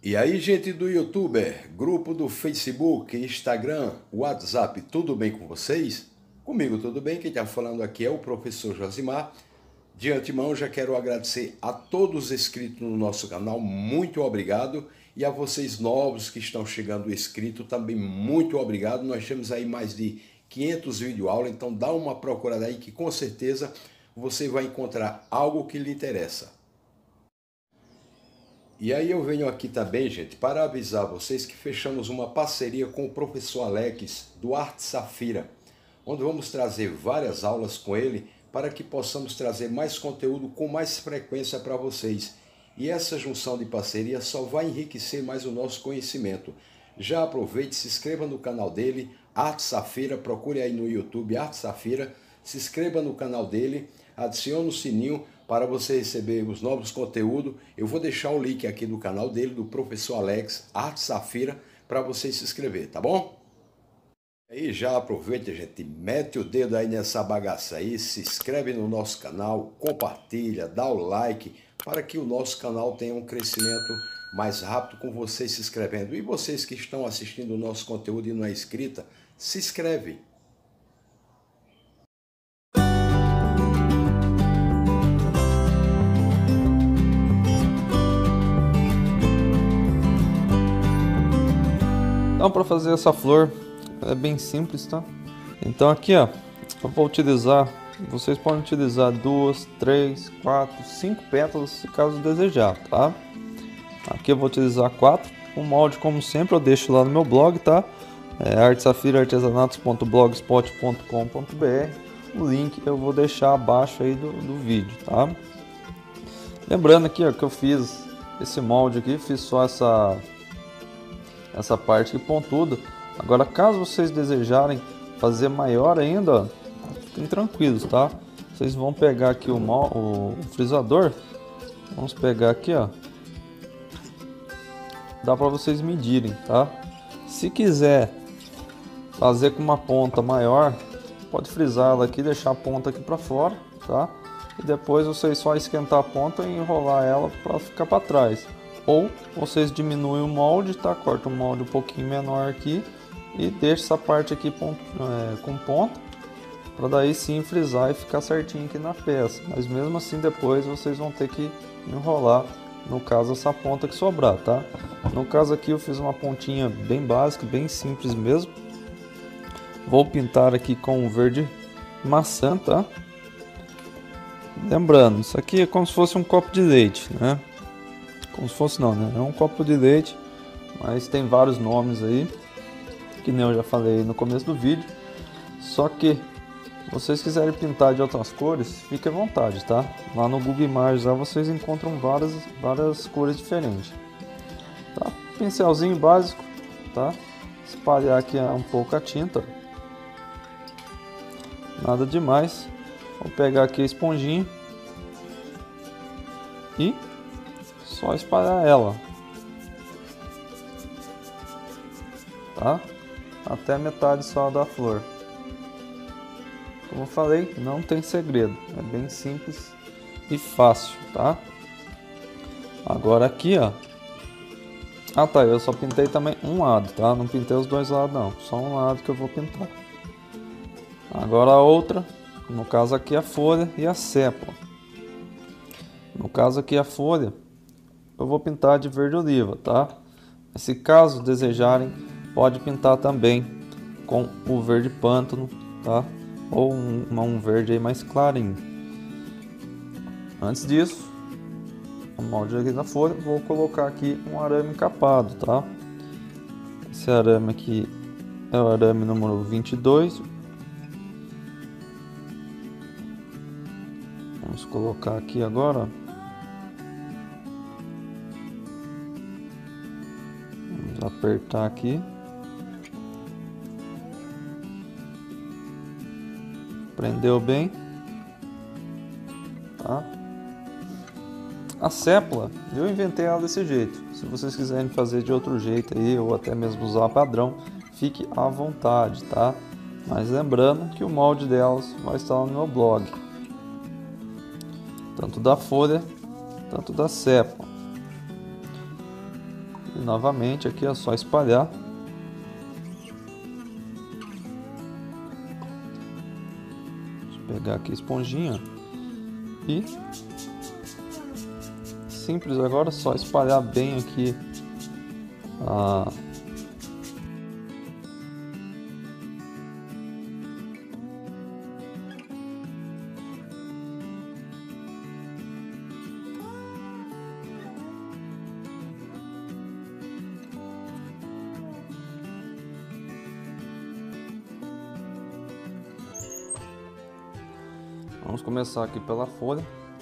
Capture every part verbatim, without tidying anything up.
E aí, gente do YouTuber, grupo do Facebook, Instagram, WhatsApp, tudo bem com vocês? Comigo tudo bem, quem está falando aqui é o professor Josimar. De antemão, já quero agradecer a todos os inscritos no nosso canal, muito obrigado. E a vocês novos que estão chegando inscritos, também muito obrigado. Nós temos aí mais de quinhentos videoaulas, então dá uma procurada aí que com certeza você vai encontrar algo que lhe interessa. E aí eu venho aqui também, gente, para avisar vocês que fechamos uma parceria com o professor Alex do Arte Safira, onde vamos trazer várias aulas com ele para que possamos trazer mais conteúdo com mais frequência para vocês. E essa junção de parceria só vai enriquecer mais o nosso conhecimento. Já aproveite, se inscreva no canal dele, Arte Safira, procure aí no YouTube Arte Safira, se inscreva no canal dele, adicione o sininho para você receber os novos conteúdos. Eu vou deixar o link aqui do canal dele, do professor Alex, Arte Safira, para você se inscrever, tá bom? Aí já aproveita, gente, mete o dedo aí nessa bagaça aí, se inscreve no nosso canal, compartilha, dá o like, para que o nosso canal tenha um crescimento mais rápido com vocês se inscrevendo. E vocês que estão assistindo o nosso conteúdo e não é inscrita, se inscreve. Então, para fazer essa flor é bem simples, tá? Então aqui, ó, eu vou utilizar, vocês podem utilizar duas, três, quatro, cinco pétalas, se caso desejar, tá? Aqui eu vou utilizar quatro. O molde, como sempre, eu deixo lá no meu blog, tá? É arte safira artesanatos ponto blogspot ponto com ponto br. O link eu vou deixar abaixo aí do, do vídeo, tá? Lembrando aqui, ó, que eu fiz esse molde aqui, fiz só essa essa parte aqui pontuda. Agora, caso vocês desejarem fazer maior ainda, ó, fiquem tranquilos, tá? Vocês vão pegar aqui o, o frisador, vamos pegar aqui, ó, dá para vocês medirem, tá? Se quiser fazer com uma ponta maior, pode frisar ela aqui, deixar a ponta aqui para fora, tá? E depois vocês só esquentar a ponta e enrolar ela para ficar para trás. Ou vocês diminuem o molde, tá? Corta o molde um pouquinho menor aqui e deixa essa parte aqui ponto, é, com ponta, para daí sim frisar e ficar certinho aqui na peça. Mas mesmo assim depois vocês vão ter que enrolar, no caso, essa ponta que sobrar, tá? No caso aqui eu fiz uma pontinha bem básica, bem simples mesmo. Vou pintar aqui com o verde maçã, tá? Lembrando, isso aqui é como se fosse um copo de leite, né? Como se fosse não, né? É um copo de leite, mas tem vários nomes aí, que nem eu já falei no começo do vídeo. Só que, se vocês quiserem pintar de outras cores, fique à vontade, tá? Lá no Google Imagens lá vocês encontram várias, várias cores diferentes. Tá? Pincelzinho básico, tá? Espalhar aqui um pouco a tinta. Nada demais. Vou pegar aqui a esponjinha e só espalhar ela, tá? Até a metade só da flor. Como eu falei, não tem segredo, é bem simples e fácil, tá? Agora aqui, ó. Ah tá, eu só pintei também um lado, tá? Não pintei os dois lados não, só um lado que eu vou pintar. Agora a outra, no caso aqui a folha e a sépala. No caso aqui a folha, eu vou pintar de verde oliva, tá? Se caso desejarem, pode pintar também com o verde pântano, tá? Ou um, um verde aí mais clarinho. Antes disso, o molde aqui na folha, vou colocar aqui um arame encapado, tá? Esse arame aqui é o arame número vinte e dois. Vamos colocar aqui agora. Apertar aqui, prendeu bem, tá? A sépala eu inventei ela desse jeito. Se vocês quiserem fazer de outro jeito aí, ou até mesmo usar padrão, fique à vontade, tá? Mas lembrando que o molde delas vai estar no meu blog, tanto da folha, tanto da sépala. E novamente aqui é só espalhar. Deixa eu pegar aqui a esponjinha. E simples agora, só espalhar bem aqui a Vamos começar aqui pela folha.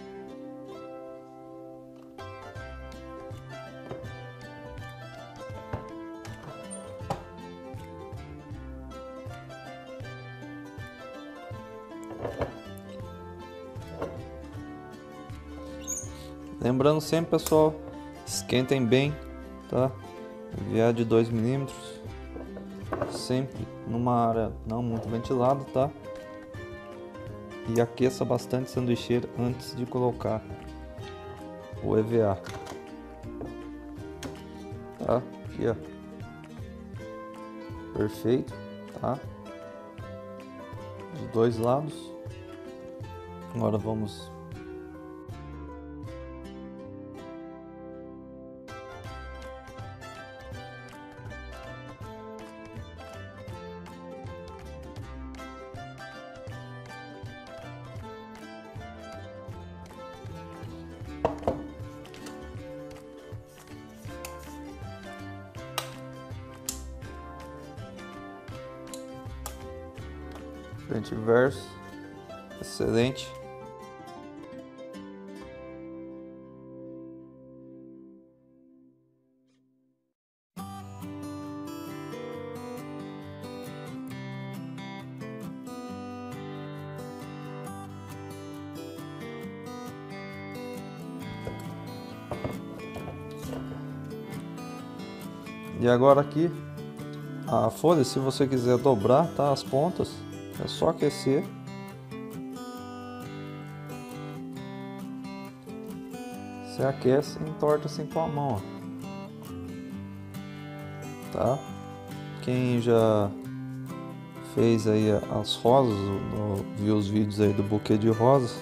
Lembrando sempre, pessoal, esquentem bem, tá? Enviar de dois milímetros, sempre numa área não muito ventilada, tá? E aqueça bastante a sanduicheira antes de colocar o E V A. Tá? Aqui, ó. Perfeito, tá? Dos dois lados. Agora vamos frente e verso, excelente. E agora aqui a folha, se você quiser dobrar, tá, as pontas, é só aquecer. Você aquece e entorta assim com a mão, ó. Tá? Quem já fez aí as rosas, viu os vídeos aí do buquê de rosas,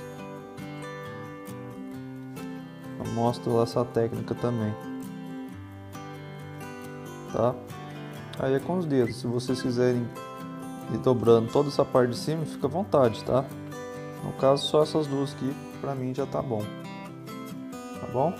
eu mostro essa técnica também. Tá? Aí é com os dedos. Se vocês quiserem ir dobrando toda essa parte de cima, fica à vontade, tá? No caso, só essas duas aqui, pra mim já tá bom. Tá bom?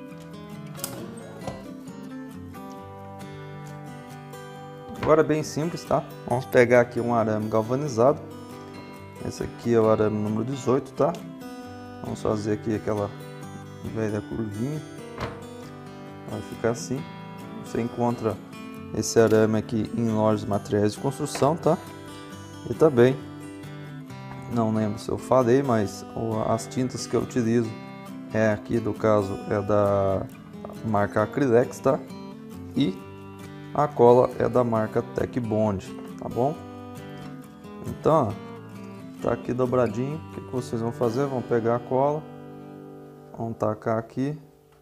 Agora é bem simples, tá? Vamos pegar aqui um arame galvanizado. Esse aqui é o arame número dezoito, tá? Vamos fazer aqui aquela velha curvinha. Vai ficar assim. Você encontra esse arame aqui em lojas de materiais de construção, tá? E também, não lembro se eu falei, mas as tintas que eu utilizo é aqui, do caso, é da marca Acrylex, tá? E a cola é da marca Tech Bond, tá bom? Então, ó, tá aqui dobradinho. O que que vocês vão fazer? Vão pegar a cola, vão tacar aqui.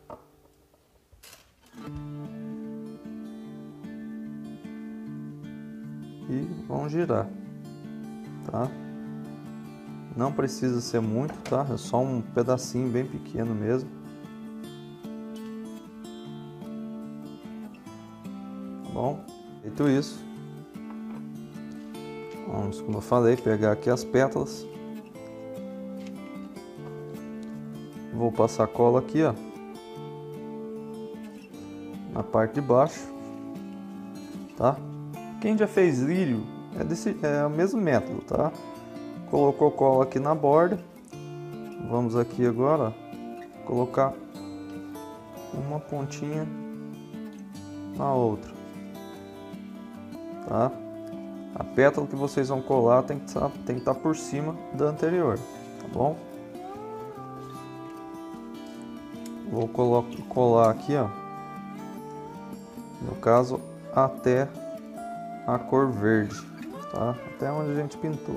E vão girar, tá? Não precisa ser muito, tá? É só um pedacinho bem pequeno mesmo. Tá bom? Feito isso, vamos, como eu falei, pegar aqui as pétalas. Vou passar cola aqui, ó, na parte de baixo, tá? Quem já fez lírio é, desse, é o mesmo método, tá? Colocou cola aqui na borda. Vamos aqui agora colocar uma pontinha na outra, tá? A pétala que vocês vão colar tem que estar, tem que estar por cima da anterior, tá bom? Vou colar aqui, ó, no caso até a cor verde, tá? Até onde a gente pintou.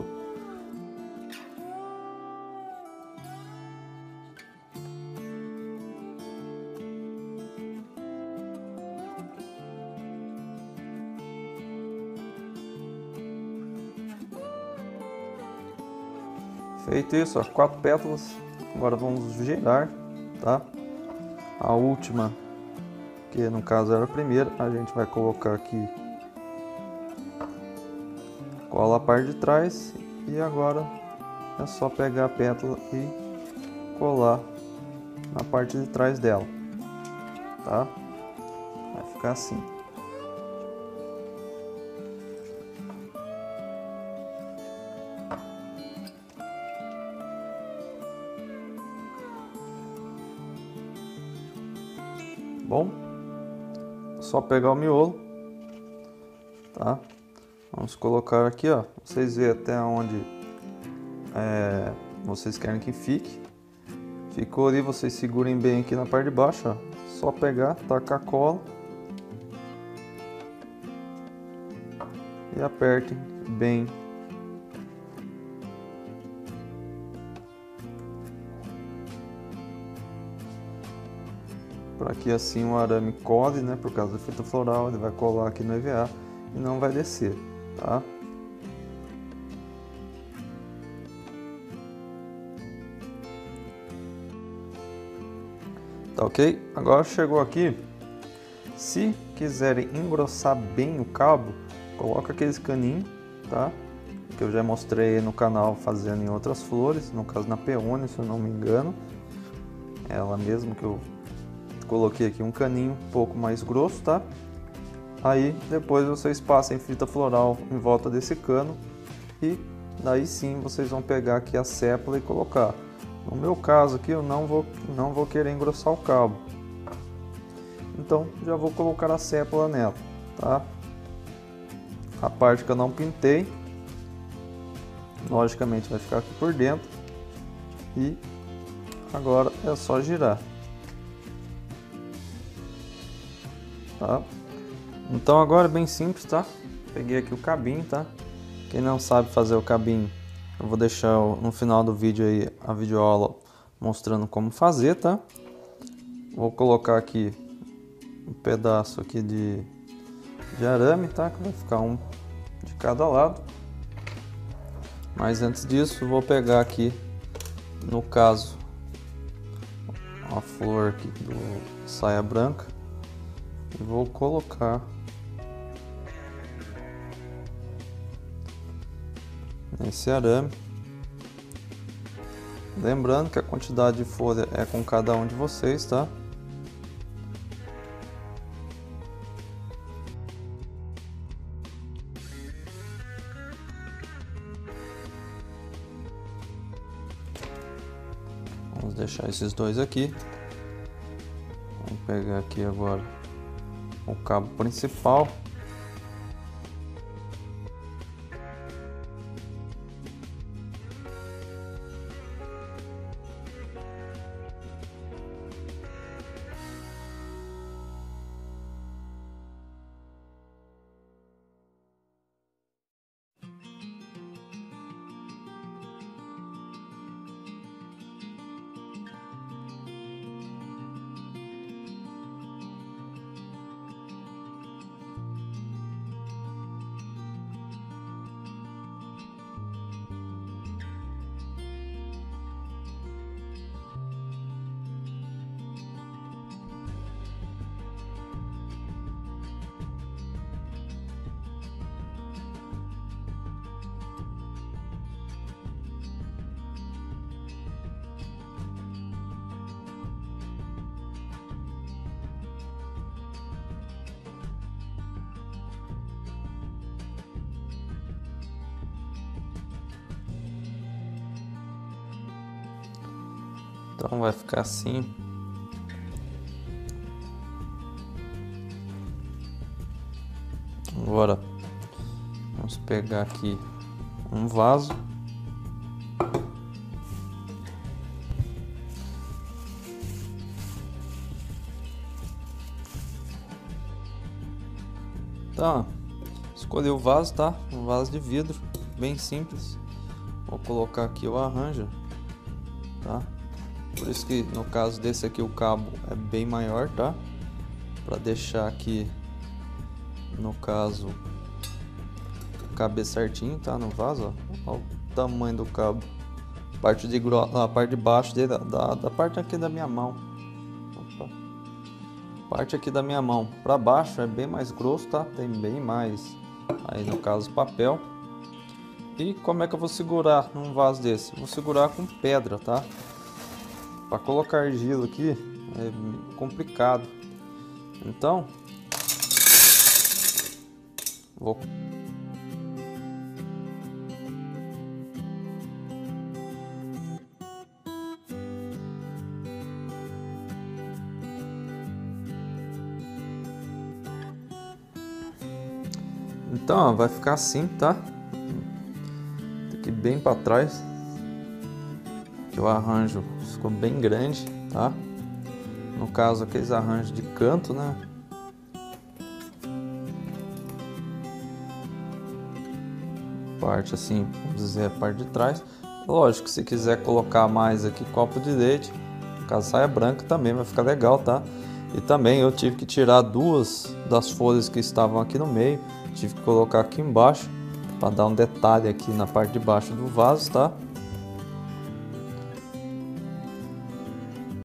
Feito isso, ó, quatro pétalas. Agora vamos girar, tá? A última, que no caso era a primeira, a gente vai colocar aqui, cola a parte de trás, e agora é só pegar a pétala e colar na parte de trás dela, tá? Vai ficar assim. Bom, só pegar o miolo, tá? Vamos colocar aqui, ó. Vocês veem até onde é, vocês querem que fique. Ficou ali, vocês segurem bem aqui na parte de baixo, ó. Só pegar, tacar a cola e apertem bem. Para que assim o arame cole, né? Por causa da fita floral, ele vai colar aqui no E V A e não vai descer, tá? Tá ok? Agora chegou aqui. Se quiserem engrossar bem o cabo, coloca aqueles caninhos, tá? Que eu já mostrei no canal fazendo em outras flores, no caso na peônia, se eu não me engano. Ela mesmo que eu coloquei aqui um caninho um pouco mais grosso, tá? Aí depois vocês passem fita floral em volta desse cano e daí sim vocês vão pegar aqui a sépala e colocar. No meu caso aqui eu não vou, não vou querer engrossar o cabo, então já vou colocar a sépala nela, tá? A parte que eu não pintei, logicamente vai ficar aqui por dentro e agora é só girar. Tá? Então agora é bem simples, tá? Peguei aqui o cabinho, tá? Quem não sabe fazer o cabinho, eu vou deixar no final do vídeo aí a videoaula mostrando como fazer, tá? Vou colocar aqui um pedaço aqui de, de arame, tá? Que vai ficar um de cada lado. Mas antes disso, vou pegar aqui, no caso, a flor aqui do saia branca. E vou colocar nesse arame, lembrando que a quantidade de folha é com cada um de vocês, tá? Vamos deixar esses dois aqui. Vamos pegar aqui agora o cabo principal. Então vai ficar assim. Agora vamos pegar aqui um vaso. Tá, escolhi o vaso, tá? Um vaso de vidro, bem simples. Vou colocar aqui o arranjo, tá? Por isso que no caso desse aqui o cabo é bem maior, tá? Para deixar aqui, no caso, caber certinho, tá? No vaso, ó. Olha o tamanho do cabo parte de, a parte de baixo dele, da, da parte aqui da minha mão. Opa. Parte aqui da minha mão para baixo é bem mais grosso, tá? Tem bem mais, aí no caso, papel. E como é que eu vou segurar num vaso desse? Vou segurar com pedra, tá? Para colocar argila aqui é complicado. Então, vou Então, ó, vai ficar assim, tá? Aqui bem para trás. Que o arranjo ficou bem grande, tá? No caso, aqueles arranjos de canto, né? Parte assim, vamos dizer, a parte de trás. Lógico, se quiser colocar mais aqui copo de leite, caso saia branca também vai ficar legal, tá? E também eu tive que tirar duas das folhas que estavam aqui no meio. Tive que colocar aqui embaixo para dar um detalhe aqui na parte de baixo do vaso, tá?